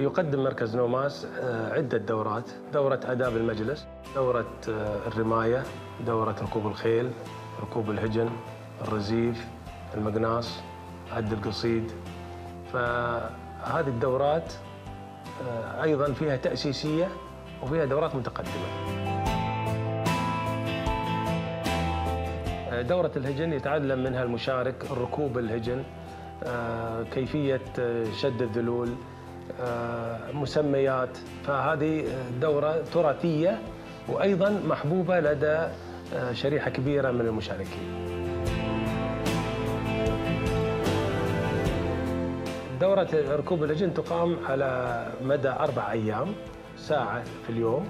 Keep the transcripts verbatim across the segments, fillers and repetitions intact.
يقدم مركز نوماس عدة دورات، دورة آداب المجلس، دورة الرماية، دورة ركوب الخيل، ركوب الهجن، الرزيف، المقناص، عد القصيد. فهذه الدورات أيضاً فيها تأسيسية وفيها دورات متقدمة. دورة الهجن يتعلم منها المشارك ركوب الهجن، كيفية شد الذلول، مسميات. فهذه دورة تراثية وأيضاً محبوبة لدى شريحة كبيرة من المشاركين. دورة ركوب الهجن تقام على مدى أربع أيام، ساعة في اليوم.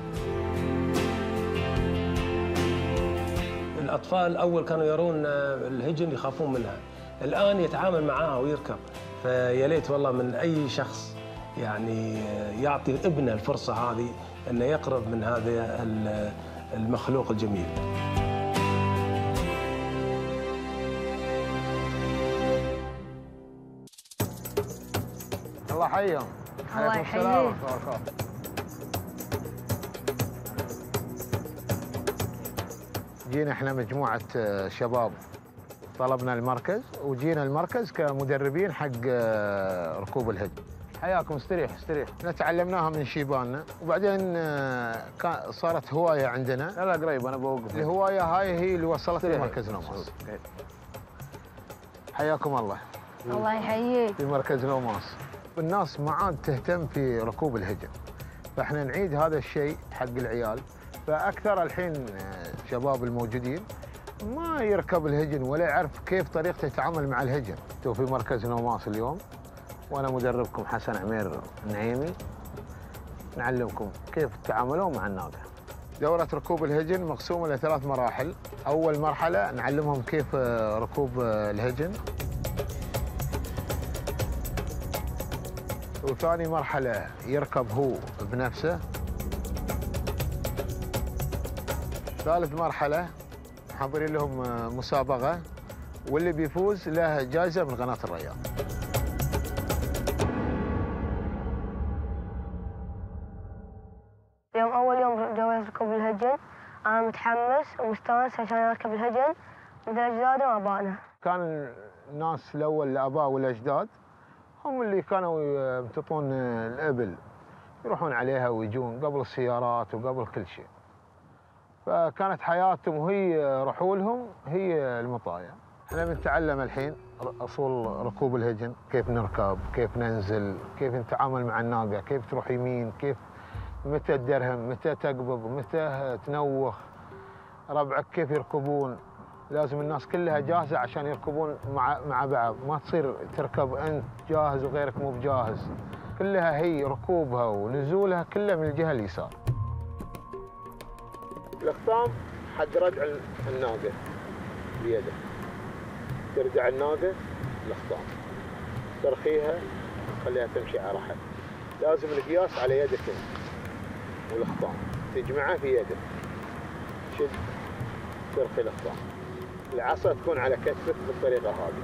الأطفال أول كانوا يرون الهجن يخافون منها، الآن يتعامل معها ويركب. فيا ليت والله من أي شخص يعني يعطي ابنه الفرصة هذه أنه يقرب من هذا المخلوق الجميل. الله يحييهم. الله يحييك. جينا احنا مجموعة شباب، طلبنا المركز وجينا المركز كمدربين حق ركوب الهجن. حياكم، استريح استريح. احنا تعلمناها من شيباننا وبعدين صارت هواية عندنا. لا لا قريب انا بوقف. الهواية هاي هي اللي وصلتنا لمركز نوماس. حياكم الله. الله يحييك. في مركز نوماس الناس ما عاد تهتم في ركوب الهجن، فاحنا نعيد هذا الشيء حق العيال. فاكثر الحين شباب الموجودين ما يركب الهجن ولا يعرف كيف طريقته يتعامل مع الهجن. انتم في مركز نوماس اليوم وانا مدربكم حسن عمير النعيمي، نعلمكم كيف تتعاملون مع الناقه. دورة ركوب الهجن مقسومة لثلاث مراحل. اول مرحلة نعلمهم كيف ركوب الهجن، وثاني مرحلة يركب هو بنفسه، ثالث مرحلة حاضرين لهم مسابقة واللي بيفوز له جائزة من قناة الرياض. يوم أول يوم جوائز ركوب الهجن أنا متحمس ومستانس عشان أركب الهجن مثل أجدادي وآبائنا. كان الناس الأول الآباء والأجداد هم اللي كانوا يمتطون الإبل، يروحون عليها ويجون قبل السيارات وقبل كل شيء. فكانت حياتهم وهي رحولهم هي المطايا. احنا بنتعلم الحين اصول ركوب الهجن، كيف نركب، كيف ننزل، كيف نتعامل مع الناقه، كيف تروح يمين، كيف متى تدرهم، متى تقبض، متى تنوخ، ربعك كيف يركبون. لازم الناس كلها جاهزه عشان يركبون مع مع بعض، ما تصير تركب انت جاهز وغيرك مو بجاهز. كلها هي ركوبها ونزولها كلها من الجهه اليسار. الخطام حد ردع الناقه بيده، تردع الناقه الخطام، ترخيها تخليها تمشي على رحل. لازم القياس على يدك والخطام، تجمعه في يدك، شد ترخي الخطام. العصا تكون على كتفك بالطريقه هذه.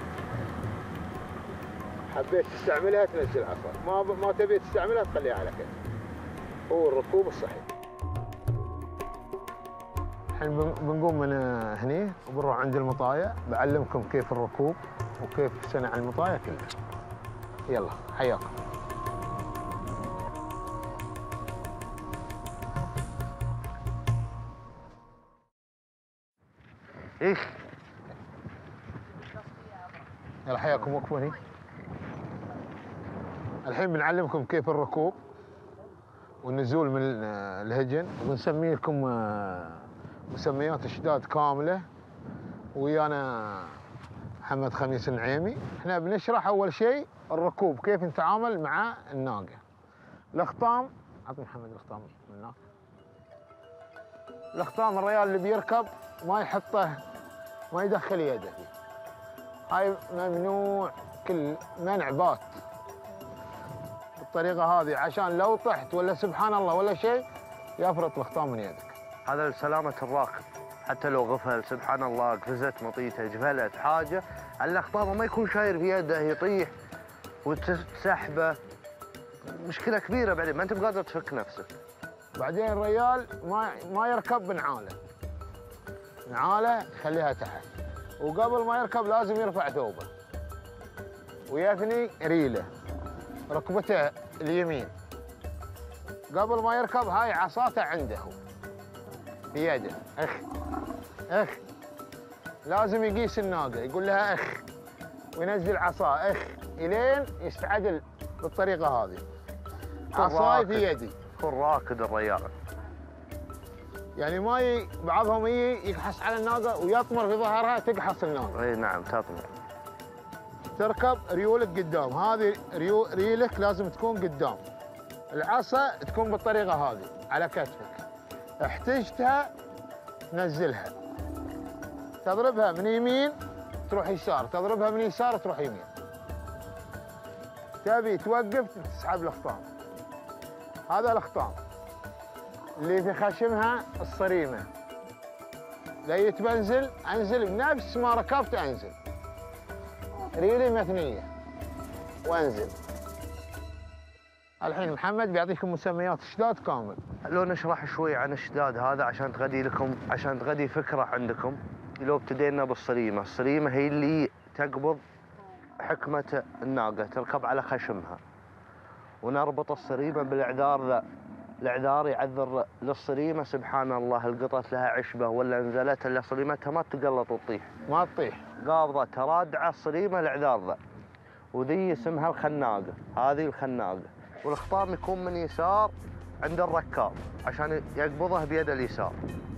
حبيت تستعملها تنزل عصا، ما ما تبي تستعملها تخليها على كتفك. هو الركوب الصحيح. الحين بنقوم من هني وبنروح عند المطايا، بعلمكم كيف الركوب وكيف صنع المطايا كلها. يلا حياكم. ايش؟ يلا حياكم، وقفوا هني. الحين بنعلمكم كيف الركوب والنزول من الهجن، ونسمي لكم مسميات اشداد كامله. ويانا محمد خميس النعيمي. احنا بنشرح اول شيء الركوب، كيف نتعامل مع الناقه. الاخطام، عطني محمد الاخطام من هناك. الاخطام الريال اللي بيركب ما يحطه، ما يدخل يده فيه. هاي ممنوع، كل منع بات بالطريقه هذه، عشان لو طحت ولا سبحان الله ولا شيء يفرط الاخطام من يدك. هذا لسلامة الراكب، حتى لو غفل سبحان الله، قفزت مطيته، جفلت حاجه، على الاخطام ما يكون شاير في يده يطيح وتسحبه. مشكله كبيره بعدين ما انت بقادر تفك نفسك. بعدين الريال ما ما يركب بنعاله. نعاله يخليها تحت، وقبل ما يركب لازم يرفع ثوبه ويثني ريله ركبته اليمين. قبل ما يركب هاي عصاته عنده في يده، اخ اخ لازم يقيس الناقه يقول لها اخ وينزل عصاه اخ الين يستعدل بالطريقه هذه. عصاي في يدي. يكون راكد الريال. يعني ما ي... بعضهم يجي يكحس على الناقه ويطمر في ظهرها تقحص الناقه. اي نعم تطمر. تركب ريولك قدام، هذه ريو... ريلك لازم تكون قدام. العصا تكون بالطريقه هذه على كتفك. احتجتها تنزلها. تضربها من يمين تروح يسار، تضربها من يسار تروح يمين. تبي توقف تسحب الخطام. هذا الخطام اللي في خشمها الصريمه. لقيت بنزل انزل بنفس ما ركبت انزل. ريلي مثنيه وانزل. الحين محمد بيعطيكم مسميات الشداد كامل. لو نشرح شوي عن الشداد هذا عشان تغدي لكم عشان تغدي فكره عندكم. لو ابتدينا بالصريمه، الصريمه هي اللي تقبض حكمه الناقه، تركب على خشمها. ونربط الصريمه بالاعذار ذا. الاعذار يعذر للصريمه سبحان الله، القطت لها عشبه ولا نزلت الا صريمتها ما تقلط وتطيح. ما تطيح. قابضه ترادعه الصريمه الاعذار ذا. وذي اسمها الخناقه، هذه الخناقه. والخطام يكون من يسار عند الركاب عشان يقبضه بيده اليسار.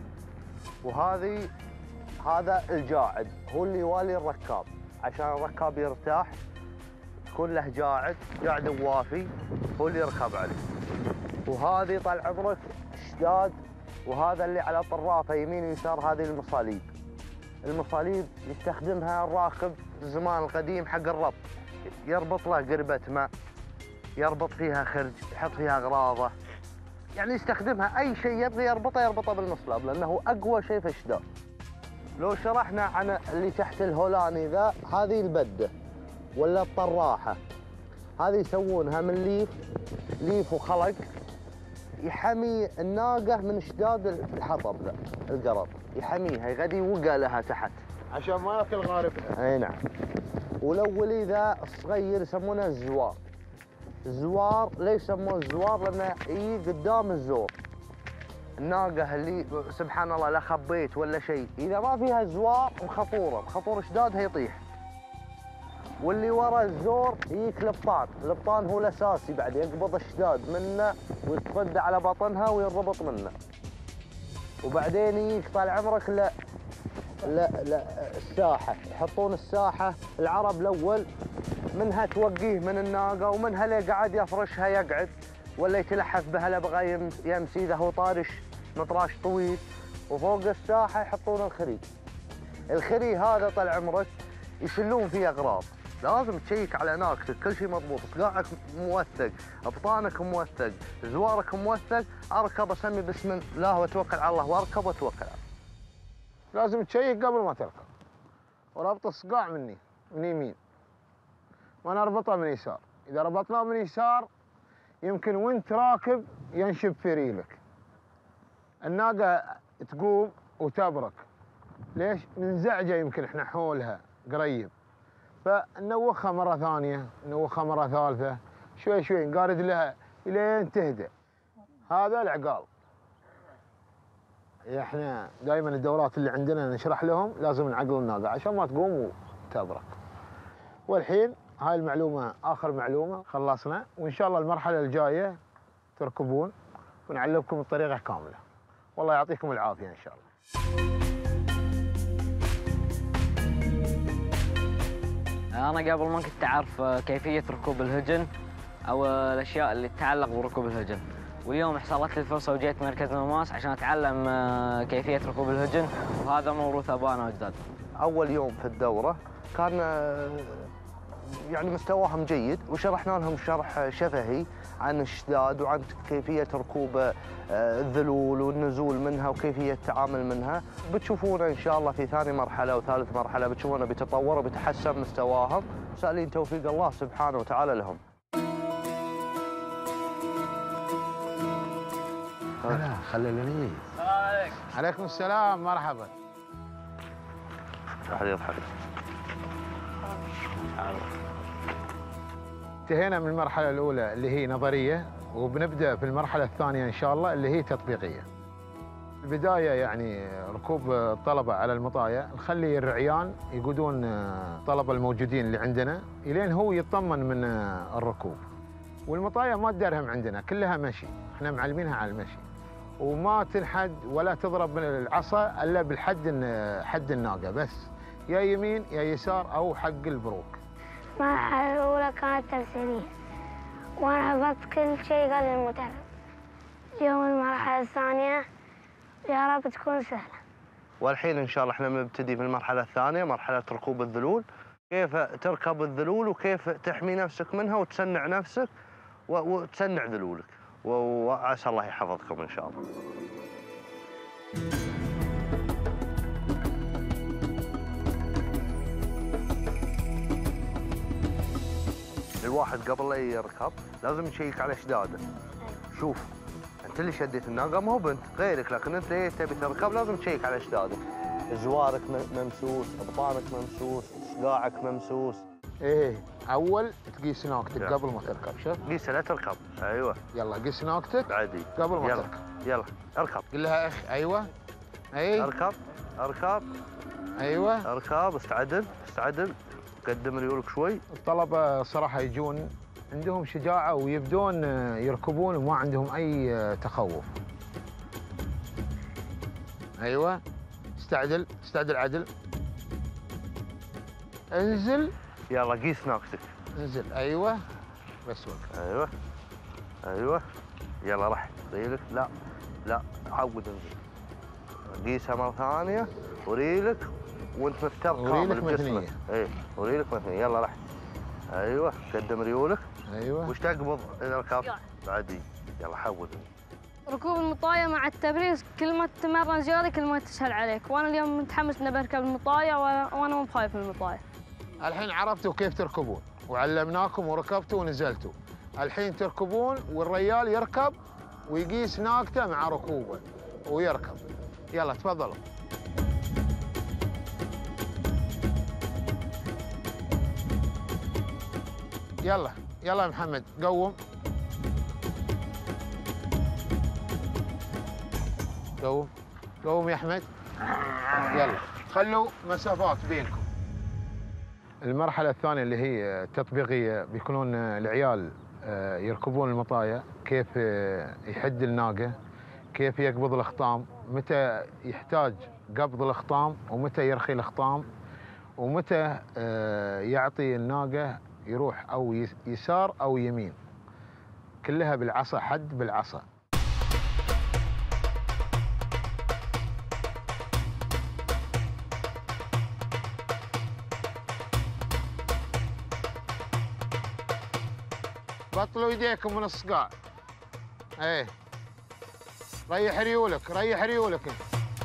وهذه هذا الجاعد هو اللي يوالي الركاب عشان الركاب يرتاح. يكون له جاعد قاعد وافي هو اللي يركب عليه. وهذه طال عمرك الشداد. وهذا اللي على طرافه يمين ويسار هذه المصاليب. المصاليب يستخدمها الراكب في الزمان القديم حق الربط. يربط له قربة ماء، يربط فيها خرج، يحط فيها اغراضه. يعني يستخدمها اي شيء يبغي يربطه يربطه بالمصلاب لانه اقوى شيء في الشداد. لو شرحنا عن اللي تحت الهولاني ذا، هذه البده ولا الطراحه. هذه يسوونها من ليف ليف وخلق يحمي الناقه من شداد الحطب ذا القرض، يحميها يغدي وقى لها تحت عشان ما ياكل غاربها. اي نعم. والاولي ذا الصغير يسمونه الزوار. الزوار ليش سموه الزوار؟ لانه يجي قدام الزور. الناقه اللي سبحان الله لا خبيت ولا شيء، اذا ما فيها زوار مخطوره، مخطور شدادها يطيح. واللي ورا الزور يجيك لبطان، اللبطان هو الاساسي بعد يقبض الشداد منه ويتصد على بطنها وينربط منه. وبعدين يجيك طال عمرك لا لا لا الساحه، يحطون الساحه العرب الاول منها توقيه من الناقه ومنها اللي قاعد يفرشها يقعد ولا يتلحف بها لا بغى يمسي اذا هو طارش مطراش طويل. وفوق الساحه يحطون الخري. الخري هذا طال عمرك يشلون فيه اغراض. لازم تشيك على ناقتك كل شيء مضبوط، صقاعك موثق، ابطانك موثق، زوارك موثق. اركب اسمي بسم الله واتوكل على الله واركب واتوكل على الله. لازم تشيك قبل ما تركب. وربط الصقاع مني من يمين. ما نربطه من يسار. اذا ربطناه من يسار يمكن وانت راكب ينشب في ريلك. الناقه تقوم وتبرك. ليش؟ ننزعجه يمكن احنا حولها قريب. فنوخها مره ثانيه، نوخها مره ثالثه، شوي شوي نقارد لها الين تهدى. هذا العقال. احنا دائما الدورات اللي عندنا نشرح لهم لازم نعقل الناقه عشان ما تقوم وتبرك. والحين هاي المعلومه اخر معلومه خلصنا، وان شاء الله المرحله الجايه تركبون ونعلمكم الطريقه كامله. والله يعطيكم العافيه ان شاء الله. أنا قبل ما كنت أعرف كيفية ركوب الهجن أو الأشياء اللي تتعلق بركوب الهجن، واليوم حصلت لي الفرصة وجيت مركز نوماس عشان أتعلم كيفية ركوب الهجن، وهذا موروث آبائنا وأجدادنا. أول يوم في الدورة كان يعني مستواهم جيد، وشرحنا لهم شرح شفهي عن الشداد وعن كيفية ركوب الذلول والنزول منها وكيفية التعامل منها. بتشوفونا إن شاء الله في ثاني مرحلة وثالث مرحلة بتشوفونا بيتطور وبيتحسن مستواهم، سائلين توفيق الله سبحانه وتعالى لهم. هلا خليني. عليكم السلام مرحبا. أحد يضحك. انتهينا من المرحلة الأولى اللي هي نظرية، وبنبدأ في المرحلة الثانية إن شاء الله اللي هي تطبيقية. البداية يعني ركوب الطلبة على المطايا، نخلي الرعيان يقودون الطلبة الموجودين اللي عندنا الين هو يطمن من الركوب. والمطايا ما تدرهم عندنا، كلها مشي، احنا معلمينها على المشي. وما تنحد ولا تضرب من العصا الا بالحد حد الناقة بس، يا يمين يا يسار او حق البروك. المرحلة الأولى كانت تمثيلية وأنا حفظت كل شيء قال المدرب. اليوم المرحلة الثانية يا رب تكون سهلة. والحين إن شاء الله احنا بنبتدي في المرحلة الثانية، مرحلة ركوب الذلول. كيف تركب الذلول وكيف تحمي نفسك منها وتسنع نفسك وتسنع ذلولك، وعسى الله يحفظكم إن شاء الله. الواحد قبل لا يركب لازم يشيك على شداده. شوف انت اللي شديت الناقه ما هو بنت غيرك، لكن انت ايه تبي تركب لازم تشيك على شدادك. زوارك ممسوس، اضفارك ممسوس، صقاعك ممسوس. ايه اول تقيس ناقتك قبل ما تركب. شوف قيسها لا تركب. ايوه يلا قيس ناقتك عادي قبل ما يلا. تركب. يلا اركب. قل لها اخ. ايوه اي اركب اركب ايوه اركب. استعدل استعدل. قدم ريولك شوي. الطلبه صراحه يجون عندهم شجاعه ويبدون يركبون وما عندهم اي تخوف. ايوه استعدل استعدل عدل. انزل. يلا قيس ناقتك. انزل. ايوه بس وقف. ايوه ايوه يلا رح ريلك. لا لا عود انزل. قيسها مره ثانيه وريلك وانت مفتر كامل بجسمك. ايه وريلك مثنيه. يلا رح. ايوه قدم ريولك. ايوه وش تقبض اذا ركبت؟ عادي. يلا حول. ركوب المطاية مع التبريد كل ما تتمرن زيادة كل ما تسهل عليك، وانا اليوم متحمس اني بركب المطاية وانا مو بخايف من المطاية. الحين عرفتوا كيف تركبون وعلمناكم وركبتوا ونزلتوا. الحين تركبون والريال يركب ويقيس ناقته مع ركوبه ويركب. يلا تفضلوا. يلا يلا يا محمد قوم قوم قوم يا احمد. يلا خلوا مسافات بينكم. المرحلة الثانية اللي هي التطبيقية بيكونون العيال يركبون المطايا، كيف يحد الناقة، كيف يقبض الخطام، متى يحتاج قبض الخطام ومتى يرخي الخطام، ومتى يعطي الناقة يروح أو يسار أو يمين. كلها بالعصا، حد بالعصا. بطلوا يديكم من الصقاع. ايه ريح ريولك ريح ريولك انت.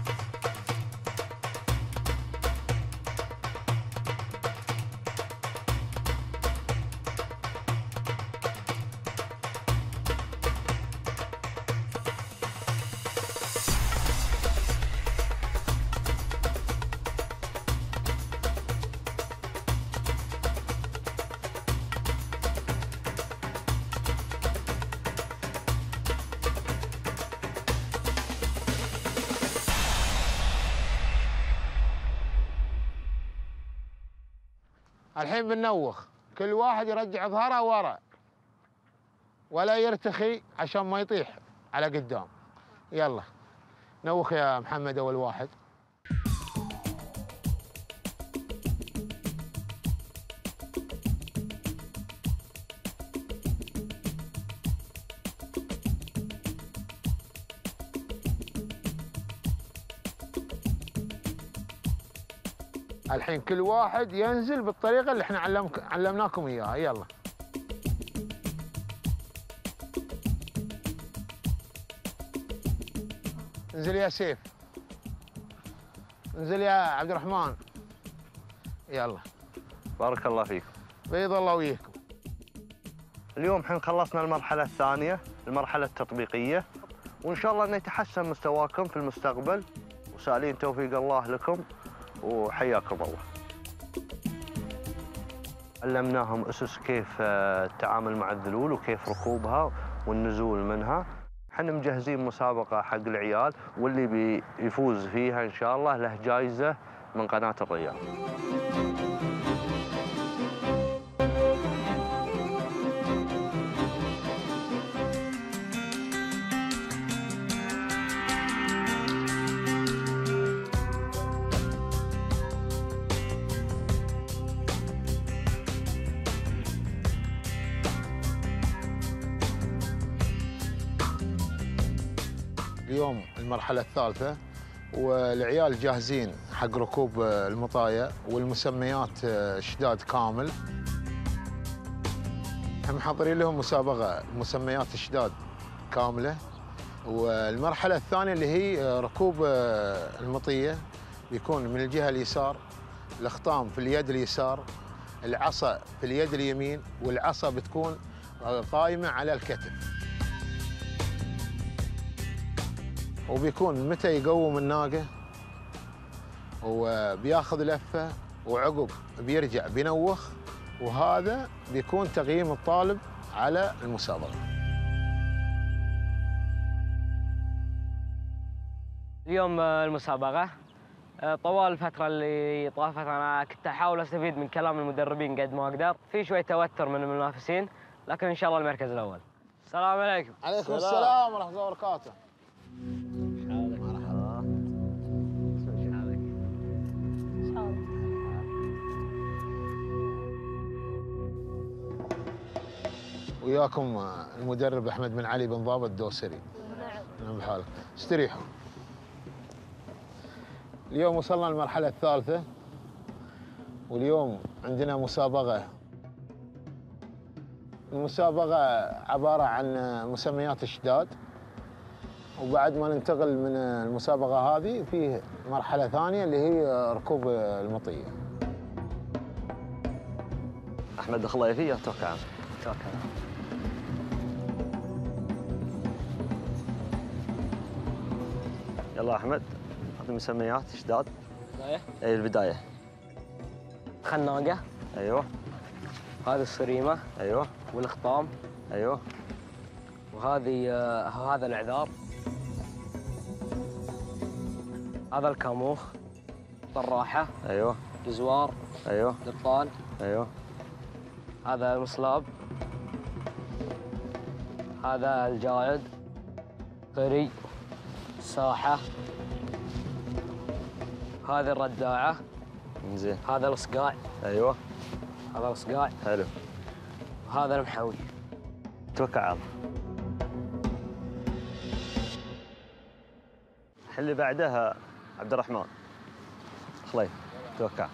الحين بننوخ، كل واحد يرجع ظهره ورا ولا يرتخي عشان ما يطيح على قدام. يلا نوخ يا محمد اول واحد. الحين كل واحد ينزل بالطريقة اللي احنا علمك علمناكم اياها. يلا انزل يا سيف، انزل يا عبد الرحمن. يلا بارك الله فيكم. بيض الله وياكم. اليوم حين خلصنا المرحلة الثانية، المرحلة التطبيقية، وان شاء الله انه يتحسن مستواكم في المستقبل، وسالين توفيق الله لكم وحياكم الله. علمناهم اسس كيف التعامل مع الذلول وكيف ركوبها والنزول منها. احنا مجهزين مسابقه حق العيال، واللي بيفوز فيها ان شاء الله له جائزه من قناه الرياض. اليوم المرحلة الثالثة والعيال جاهزين حق ركوب المطاية والمسميات شداد كامل. هم محضرين لهم مسابقة مسميات شداد كاملة. والمرحلة الثانية اللي هي ركوب المطية بيكون من الجهة اليسار، الخطام في اليد اليسار، العصا في اليد اليمين، والعصا بتكون قائمة على الكتف. وبيكون متى يقوم الناقة وبياخذ لفة وعقب بيرجع بينوخ، وهذا بيكون تقييم الطالب على المسابقة. اليوم المسابقة طوال الفترة اللي طافت أنا كنت أحاول أستفيد من كلام المدربين قد ما أقدر، في شوية توتر من المنافسين، لكن إن شاء الله المركز الأول. السلام عليكم. عليكم السلام ورحمة الله وبركاته. وياكم المدرب احمد بن علي بن ضابط الدوسري. نعم بحالك. استريحوا. اليوم وصلنا للمرحلة الثالثة، واليوم عندنا مسابقة. المسابقة عبارة عن مسميات الشداد، وبعد ما ننتقل من المسابقة هذه فيه مرحلة ثانية اللي هي ركوب المطية. أحمد دخل الله فيه توكل عنه. توكل. يلا أحمد، هذه مسميات شداد. بداية؟ أي البداية. خناقة. أيوه. هذه الصريمة. أيوه. والخطام. أيوه. وهذه آه هذا العذار. هذا الكاموخ. طراحة. أيوه. جزوار. أيوه. قطان. أيوه. هذا المصلاب. هذا الجاعد. قري. ساحة. هذه الرداعة. زين. هذا الصقاع. أيوه. هذا الصقاع. حلو. وهذا المحوي. توكل على الله. اللي بعدها عبد الرحمن. خلي توكل.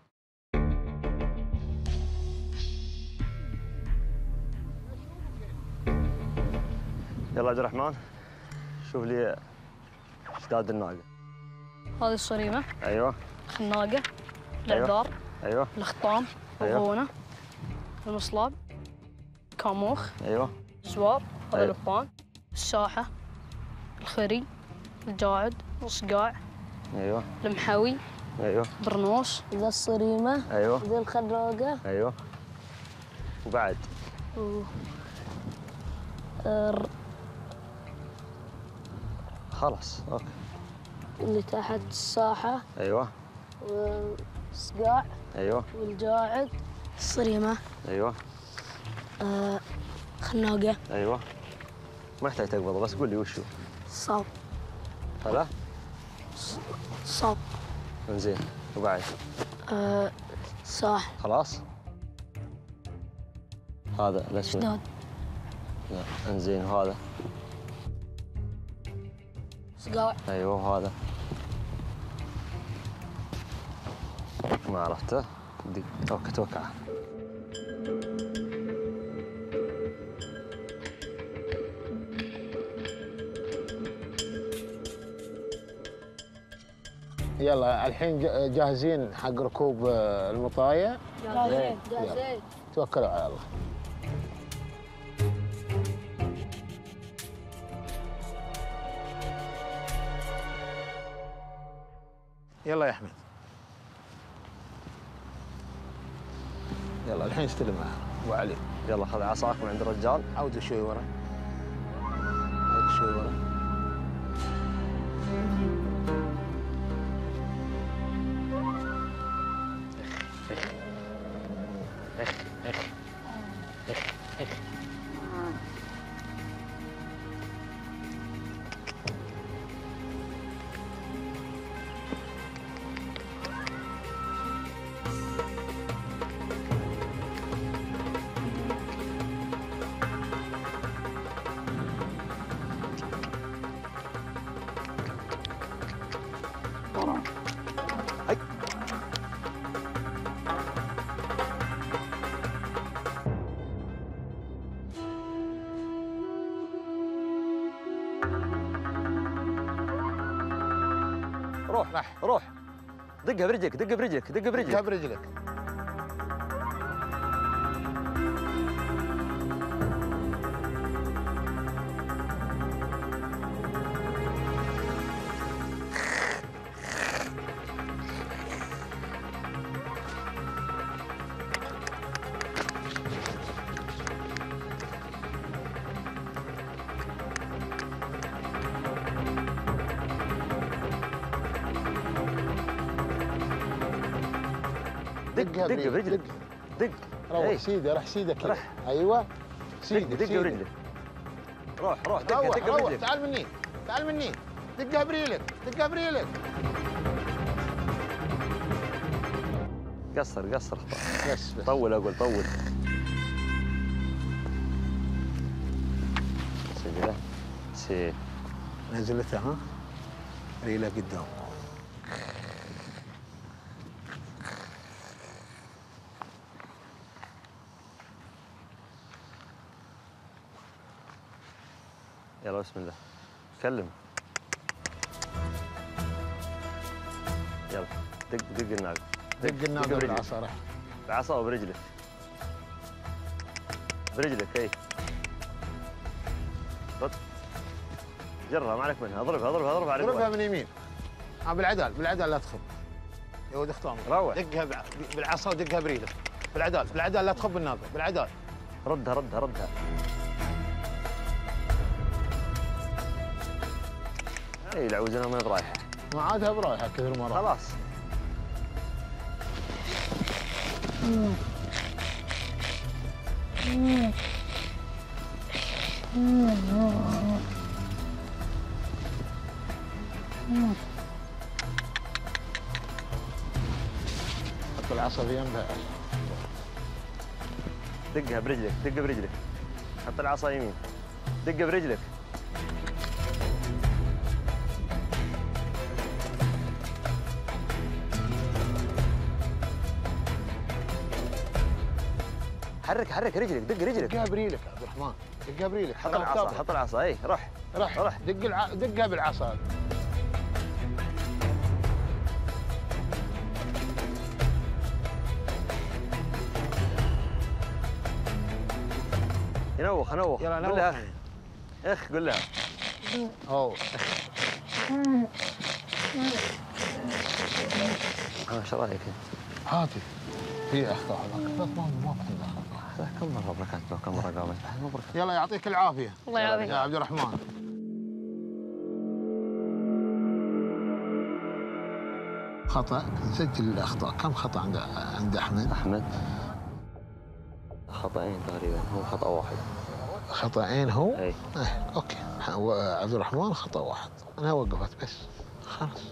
يلا عبد الرحمن، شوف لي شداد الناقة. هذه الصريمة. ايوه. خناقة. العذار. ايوه. الخطام. أيوة. الغونة. المصلاب. كاموخ. ايوه. الزوار. هذا أيوة. القطان. الساحة. الخري. الجاعد. الصقاع. ايوه. المحاوي. ايوه. برنوس. ذا الصريمة. ايوه. ذا الخراقة. ايوه. وبعد. و... الر- خلاص اوكي. اللي تحت الساحة. ايوه. والصقاع. ايوه. والجاعد. الصريمة. ايوه. آه خناقة. ايوه. ما يحتاج تقبضه، بس قول لي وشو. صاب. هلا؟ صاب. انزين وبعد. آه صاح. خلاص؟ هذا الاسود. شداد. لا انزين وهذا. صقاع. ايوه وهذا. ما عرفته. دي توكل توكل. يلا الحين جاهزين حق ركوب المطاية. جاهزين. جاهزين. توكلوا على الله. يلا يا احمد. يلا الحين استلمها ابو علي. يلا خذ عصاك من عند الرجال. عود شوي ورا. عود شوي ورا. روح راح. روح دقها برجلك دقها برجلك دقها برجلك. دقها برجلك. دق دق برجلك دق. روح إيه. سيده راح سيده كذا. راح. ايوه دق سيده دق سيده. برجلك. روح روح دقها روح دقها روح برجلك. تعال مني تعال مني. دقها بريلك دقها بريلك. قصر قصر. بس بس. طول اقول طول. سجله سي. نزلتها ها. ريله قدام. يلا بسم الله. كلم. يلا دق دق الناقة. دق الناقه بالعصا راح. بعصا وبرجلك. برجلك اي. رد. جرها ما عليك منها. اضربها اضربها اضربها على اضربها الجوال. من يمين. ها بالعدال بالعدال لا تخب. يا ولد اختار. روح. دقها بع- بالعصا ودقها بريلك. بالعدال بالعدال لا تخب الناقه بالعدال. ردها ردها ردها. اي العوزنه ما برايحه. ما عادها برايحه كثر مره. خلاص. حط العصا في جنبها. دقها برجلك دقها برجلك. حط العصا يمين. دقها برجلك. حرك حرك رجلك دق رجلك. دقها بريلك يا عبد الرحمن. دقها بريلك. حط العصا حط العصا اي روح. راح روح. دق الع... دقها بالعصا. ينوخ نوخ. يلا قول نوخ. لها اخ قول لها. اوه ها ايش رايك؟ هاتي. في اخطاء هذاك بس ما ما في عنده اخطاء. كم مره بركات له كم مره قامت مبروك. يلا يعطيك العافيه. الله يعافيك. يا عبد الرحمن. خطا سجل الاخطاء. كم خطا عند عند احمد؟ احمد خطأين تقريبا هو خطأ واحد. خطأين هو؟ اي. ايه اوكي. عبد الرحمن خطأ واحد. انا وقفت بس خلاص.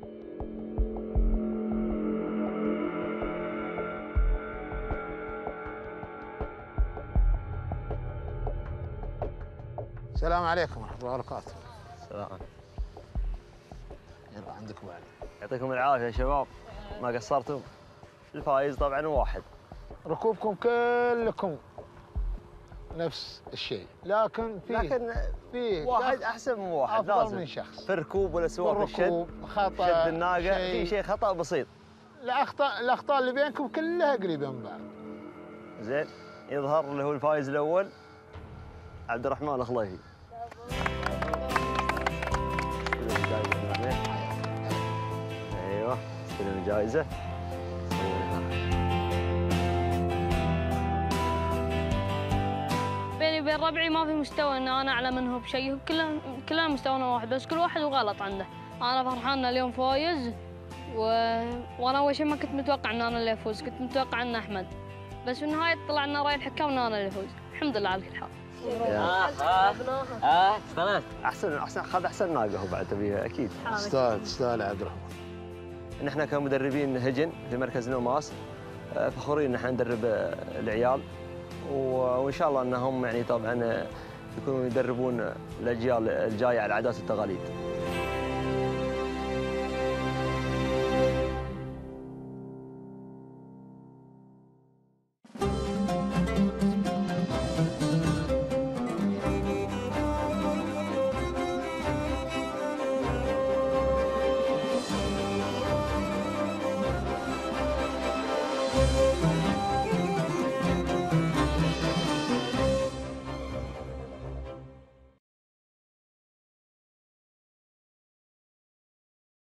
السلام عليكم ورحمة الله وبركاته. السلام. يلا عندك ابو علي. يعطيكم العافية يا شباب ما قصرتم. الفايز طبعا واحد. ركوبكم كلكم نفس الشيء لكن في لكن في واحد احسن من واحد أفضل لازم. من شخص. في الركوب ولا سواء في الشد. بالركوب خطأ شد الناقة في شيء خطأ بسيط. الاخطاء الاخطاء اللي بينكم كلها قريبه من بعض. زين يظهر اللي هو الفايز الاول عبد الرحمن الخليفي. ايوه شنو الجائزه. بيني وبين ربعي ما في مستوى ان انا اعلى منه بشيء، كلنا كلنا مستوانا واحد، بس كل واحد وغلط عنده. انا فرحان ان اليوم فايز و... وانا اول شيء ما كنت متوقع ان انا اللي افوز، كنت متوقع ان احمد، بس في النهايه طلع لنا راي الحكام ان انا اللي افوز. الحمد لله على كل حال. اه اه اه استانست. احسن احسن خذ احسن ناقه هو بعد تبيها اكيد. تستاهل تستاهل يا عبد الرحمن. نحن كمدربين هجن في مركز نوماس فخورين ان احنا ندرب العيال، وان شاء الله انهم يعني طبعا يكونوا يدربون الاجيال الجايه على العادات والتقاليد.